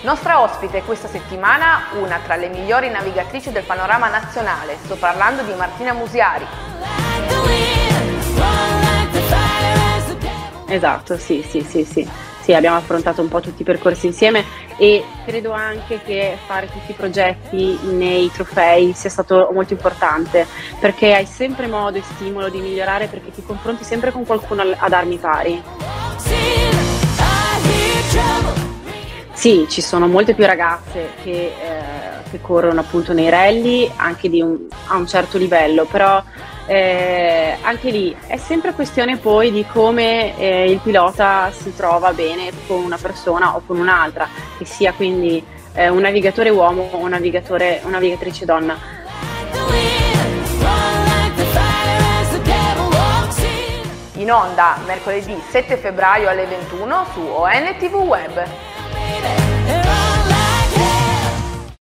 Nostra ospite questa settimana, una tra le migliori navigatrici del panorama nazionale. Sto parlando di Martina Musiari. Esatto, sì, abbiamo affrontato un po' tutti i percorsi insieme e credo anche che fare tutti i progetti nei trofei sia stato molto importante, perché hai sempre modo e stimolo di migliorare, perché ti confronti sempre con qualcuno ad armi pari. Sì, ci sono molte più ragazze che corrono appunto nei rally, anche a un certo livello, però anche lì è sempre questione poi di come il pilota si trova bene con una persona o con un'altra, che sia quindi un navigatore uomo o un'navigatrice donna. In onda mercoledì 7 febbraio alle 21 su ONTV Web.